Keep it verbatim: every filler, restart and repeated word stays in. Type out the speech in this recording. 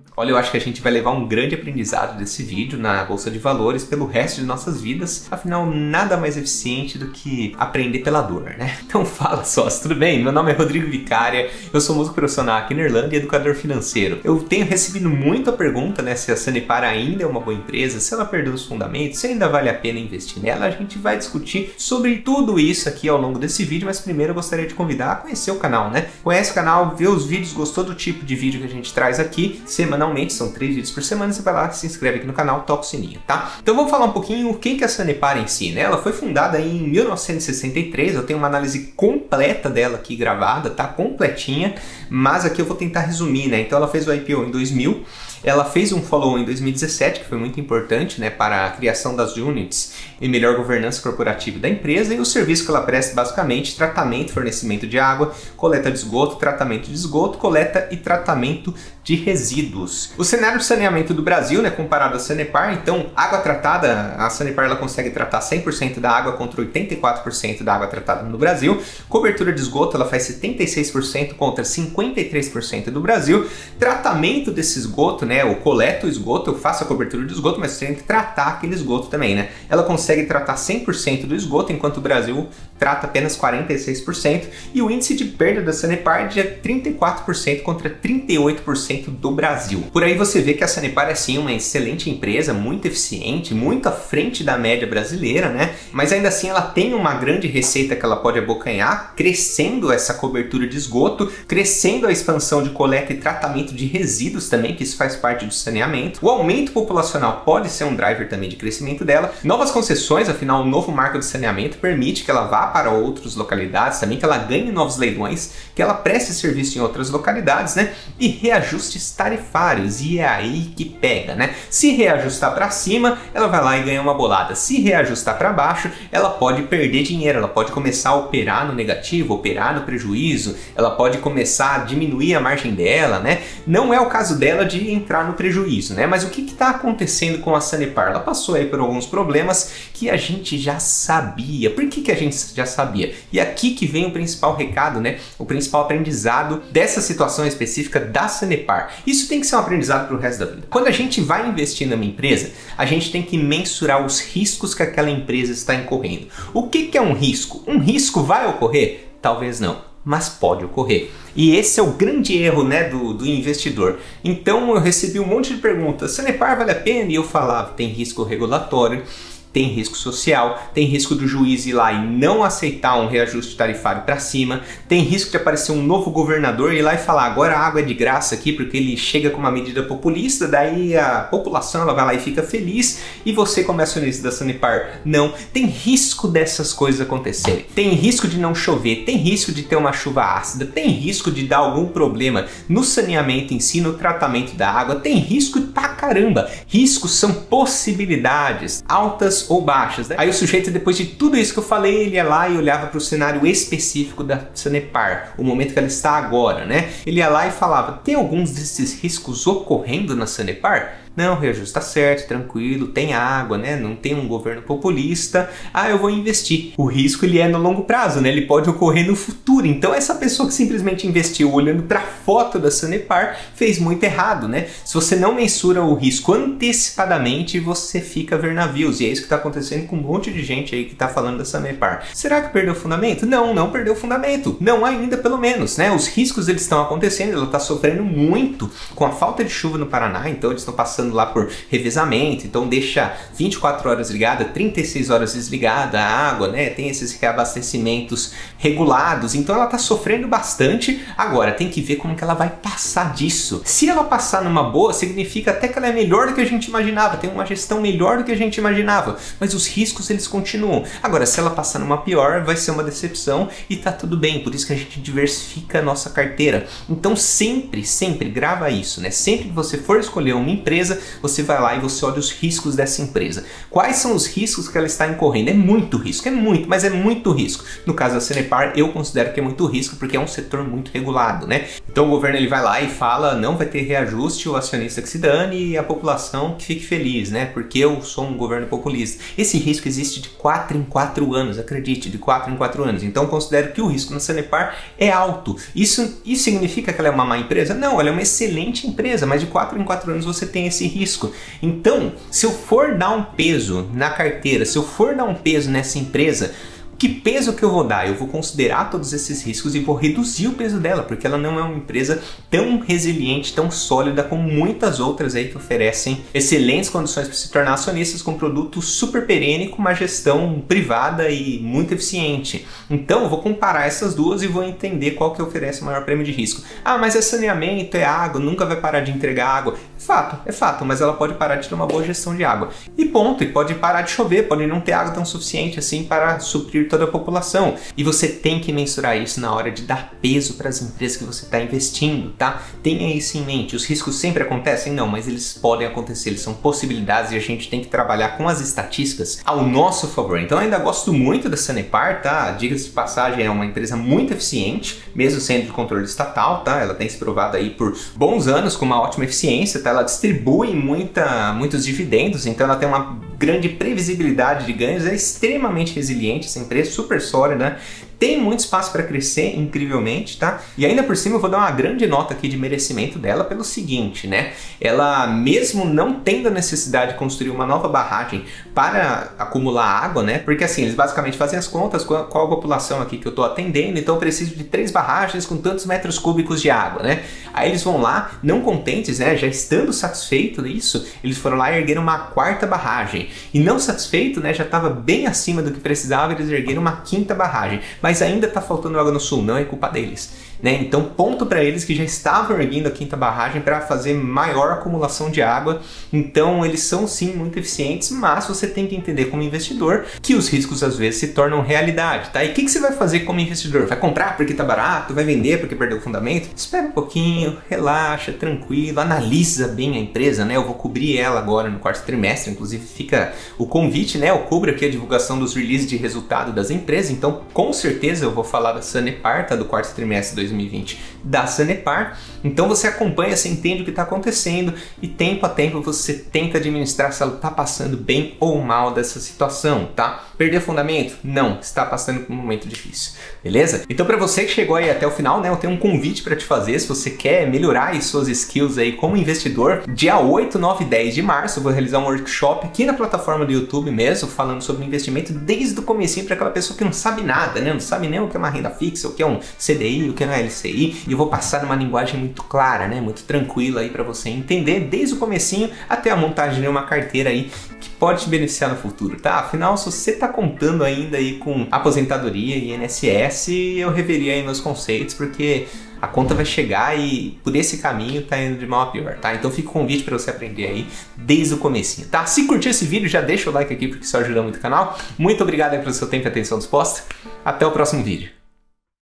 Olha, eu acho que a gente vai levar um grande aprendizado desse vídeo na Bolsa de Valores pelo resto de nossas vidas. Afinal, nada mais eficiente do que aprender pela dor, né? Então fala, sócio, tudo bem? Meu nome é Rodrigo Vicária, eu sou músico profissional aqui na Irlanda e educador financeiro. Eu tenho recebido muita pergunta, né, se a Sanepar ainda é uma boa empresa, se ela perdeu os fundamentos, se ainda vale a pena investir nela. A gente vai discutir sobre tudo isso aqui ao longo desse vídeo, mas primeiro eu gostaria de convidar a conhecer o canal, né? Conhece o canal, vê os vídeos, gostou do tipo de vídeo que a gente traz aqui, semanalmente. São três vídeos por semana, você vai lá, se inscreve aqui no canal, toca o sininho, tá? Então vamos falar um pouquinho quem que é a Sanepar em si, né? Ela foi fundada em mil novecentos e sessenta e três, eu tenho uma análise completa dela aqui gravada, tá? Completinha, mas aqui eu vou tentar resumir, né? Então ela fez o I P O em dois mil, ela fez um follow em dois mil e dezessete, que foi muito importante, né, para a criação das units e melhor governança corporativa da empresa, e o serviço que ela presta basicamente tratamento, fornecimento de água, coleta de esgoto, tratamento de esgoto, coleta e tratamento de resíduos. O cenário de saneamento do Brasil, né, comparado à Sanepar, então água tratada, a Sanepar ela consegue tratar cem por cento da água contra oitenta e quatro por cento da água tratada no Brasil. Cobertura de esgoto, ela faz setenta e seis por cento contra cinquenta e três por cento do Brasil. Tratamento desse esgoto, né, eu coleto o esgoto, eu faço a cobertura de esgoto, mas tenho que tratar aquele esgoto também, né? Ela consegue tratar cem por cento do esgoto, enquanto o Brasil trata apenas quarenta e seis por cento, e o índice de perda da Sanepar é trinta e quatro por cento contra trinta e oito por cento do Brasil. Por aí você vê que a Sanepar é sim uma excelente empresa, muito eficiente, muito à frente da média brasileira, né? Mas ainda assim ela tem uma grande receita que ela pode abocanhar, crescendo essa cobertura de esgoto, crescendo a expansão de coleta e tratamento de resíduos também, que isso faz parte do saneamento. O aumento populacional pode ser um driver também de crescimento dela. Novas concessões, afinal o novo marco de saneamento permite que ela vá para outras localidades, também que ela ganhe novos leilões, que ela preste serviço em outras localidades, né? E reajustes tarifários, e é aí que pega, né? Se reajustar para cima, ela vai lá e ganha uma bolada. Se reajustar para baixo, ela pode perder dinheiro, ela pode começar a operar no negativo, operar no prejuízo, ela pode começar a diminuir a margem dela, né? Não é o caso dela de entrar no prejuízo, né? Mas o que está acontecendo com a Sanepar? Ela passou aí por alguns problemas que a gente já sabia. Por que que a gente já sabia? E aqui que vem o principal recado, né? O principal aprendizado dessa situação específica da Sanepar. Isso tem que ser um aprendizado para o resto da vida. Quando a gente vai investir numa empresa, a gente tem que mensurar os riscos que aquela empresa está incorrendo. O que que é um risco? Um risco vai ocorrer? Talvez não, mas pode ocorrer. E esse é o grande erro, né, do, do investidor. Então eu recebi um monte de perguntas: Sanepar vale a pena? E eu falava, tem risco regulatório, tem risco social, tem risco do juiz ir lá e não aceitar um reajuste tarifário para cima, tem risco de aparecer um novo governador e ir lá e falar agora a água é de graça aqui porque ele chega com uma medida populista, daí a população ela vai lá e fica feliz e você como acionista da Sanepar não. Tem risco dessas coisas acontecerem, tem risco de não chover, tem risco de ter uma chuva ácida, tem risco de dar algum problema no saneamento em si, no tratamento da água, tem risco pra caramba. Riscos são possibilidades, altas ou baixas, né? Aí o sujeito, depois de tudo isso que eu falei, ele ia lá e olhava para o cenário específico da Sanepar, o momento que ela está agora, né? Ele ia lá e falava, tem alguns desses riscos ocorrendo na Sanepar? Não, o reajuste tá certo, tranquilo, tem água, né? Não tem um governo populista. Ah, eu vou investir. O risco ele é no longo prazo, né? Ele pode ocorrer no futuro. Então essa pessoa que simplesmente investiu olhando para a foto da Sanepar fez muito errado, né? Se você não mensura o risco antecipadamente, você fica a ver navios. E é isso que está acontecendo com um monte de gente aí que está falando da Sanepar. Será que perdeu o fundamento? Não, não perdeu o fundamento. Não ainda, pelo menos, né? Os riscos eles estão acontecendo, ela está sofrendo muito com a falta de chuva no Paraná, então eles estão passando lá por revezamento, então deixa vinte e quatro horas ligada, trinta e seis horas desligada a água, né? Tem esses reabastecimentos regulados, então ela tá sofrendo bastante. Agora tem que ver como que ela vai passar disso. Se ela passar numa boa, significa até que ela é melhor do que a gente imaginava, tem uma gestão melhor do que a gente imaginava, mas os riscos eles continuam. Agora se ela passar numa pior, vai ser uma decepção e tá tudo bem, por isso que a gente diversifica a nossa carteira. Então sempre, sempre grava isso, né? Sempre que você for escolher uma empresa, você vai lá e você olha os riscos dessa empresa. Quais são os riscos que ela está incorrendo? É muito risco, é muito, mas é muito risco. No caso da Sanepar, eu considero que é muito risco porque é um setor muito regulado, né? Então o governo ele vai lá e fala, não vai ter reajuste, o acionista que se dane e a população que fique feliz, né? Porque eu sou um governo populista. vista. Esse risco existe de quatro em quatro anos, acredite, de quatro em quatro anos. Então considero que o risco na Sanepar é alto. Isso, isso significa que ela é uma má empresa? Não, ela é uma excelente empresa, mas de quatro em quatro anos você tem esse risco. Então, se eu for dar um peso na carteira, se eu for dar um peso nessa empresa, que peso que eu vou dar? Eu vou considerar todos esses riscos e vou reduzir o peso dela, porque ela não é uma empresa tão resiliente, tão sólida como muitas outras aí que oferecem excelentes condições para se tornar acionistas com produto super perene, com uma gestão privada e muito eficiente. Então eu vou comparar essas duas e vou entender qual que oferece o maior prêmio de risco. Ah, mas é saneamento, é água, nunca vai parar de entregar água. É fato, é fato, mas ela pode parar de ter uma boa gestão de água. E ponto, e pode parar de chover, pode não ter água tão suficiente assim para suprir toda a população. E você tem que mensurar isso na hora de dar peso para as empresas que você está investindo, tá? Tenha isso em mente. Os riscos sempre acontecem? Não, mas eles podem acontecer, eles são possibilidades e a gente tem que trabalhar com as estatísticas ao nosso favor. Então eu ainda gosto muito da Sanepar, tá? Diga-se de passagem, é uma empresa muito eficiente, mesmo sendo de controle estatal, tá? Ela tem se provado aí por bons anos com uma ótima eficiência, tá? Ela distribui muita, muitos dividendos, então ela tem uma grande previsibilidade de ganhos, é extremamente resiliente essa empresa, super sólida, né? Tem muito espaço para crescer, incrivelmente, tá? E ainda por cima eu vou dar uma grande nota aqui de merecimento dela pelo seguinte, né? Ela, mesmo não tendo a necessidade de construir uma nova barragem para acumular água, né? Porque assim, eles basicamente fazem as contas, qual, qual a população aqui que eu tô atendendo, então eu preciso de três barragens com tantos metros cúbicos de água, né? Aí eles vão lá, não contentes, né? Já estando satisfeitos disso, eles foram lá e ergueram uma quarta barragem. E não satisfeito, né? Já estava bem acima do que precisava, eles ergueram uma quinta barragem. Mas Mas ainda está faltando água no sul, não é culpa deles. Né? Então ponto para eles que já estavam erguendo a quinta barragem para fazer maior acumulação de água. Então eles são sim muito eficientes, mas você tem que entender como investidor que os riscos às vezes se tornam realidade, tá? E o que, que você vai fazer como investidor? Vai comprar porque tá barato? Vai vender porque perdeu o fundamento? Espera um pouquinho, relaxa, tranquilo, analisa bem a empresa, né? Eu vou cobrir ela agora no quarto trimestre, inclusive fica o convite, né? Eu cubro aqui a divulgação dos releases de resultado das empresas, então com certeza eu vou falar da Sanepar, tá? Do quarto trimestre de dois mil e vinte da Sanepar. Então você acompanha, você entende o que está acontecendo e tempo a tempo você tenta administrar se ela está passando bem ou mal dessa situação, tá? Perder fundamento? Não, está passando por um momento difícil, beleza? Então para você que chegou aí até o final, né, eu tenho um convite para te fazer. Se você quer melhorar aí suas skills aí como investidor, dia oito, nove e dez de março eu vou realizar um workshop aqui na plataforma do YouTube mesmo, falando sobre investimento desde o comecinho para aquela pessoa que não sabe nada, né? Não sabe nem o que é uma renda fixa, o que é um C D I, o que é uma L C I, e eu vou passar numa linguagem muito clara, né? Muito tranquila aí para você entender desde o comecinho até a montagem de uma carteira aí que pode te beneficiar no futuro, tá? Afinal, se você tá contando ainda aí com aposentadoria e I N S S, eu reveria aí meus conceitos, porque a conta vai chegar e por esse caminho tá indo de mal a pior, tá? Então fica o convite para você aprender aí desde o comecinho, tá? Se curtiu esse vídeo, já deixa o like aqui porque isso ajuda muito o canal. Muito obrigado aí pelo seu tempo e atenção disposta. Até o próximo vídeo.